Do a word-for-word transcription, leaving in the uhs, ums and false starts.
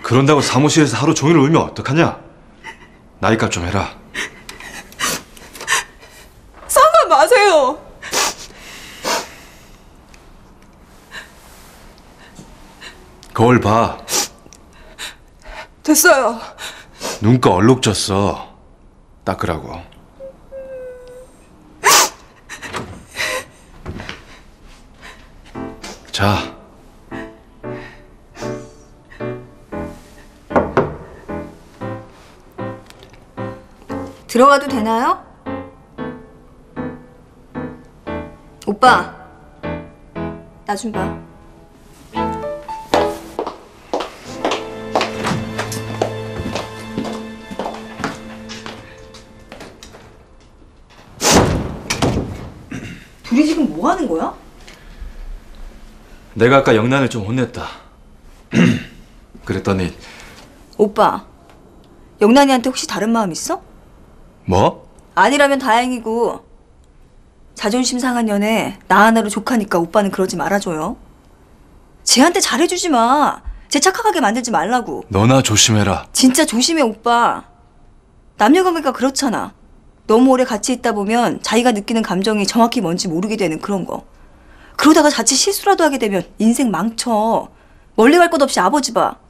그런다고 사무실에서 하루 종일 울면 어떡하냐? 나이값 좀 해라. 상관 마세요. 거울 봐. 됐어요. 눈가 얼룩졌어. 닦으라고. 자. 들어가도 되나요? 오빠, 나 좀 봐. 둘이 지금 뭐 하는 거야? 내가 아까 영란을 좀 혼냈다. 그랬더니 오빠, 영란이한테 혹시 다른 마음 있어? 뭐? 아니라면 다행이고 자존심 상한 년에 나 하나로 족하니까 오빠는 그러지 말아줘요. 쟤한테 잘해주지 마. 쟤 착각하게 만들지 말라고. 너나 조심해라. 진짜 조심해 오빠. 남녀 관계가 그렇잖아. 너무 오래 같이 있다 보면 자기가 느끼는 감정이 정확히 뭔지 모르게 되는 그런 거. 그러다가 자칫 실수라도 하게 되면 인생 망쳐. 멀리 갈 것 없이 아버지 봐.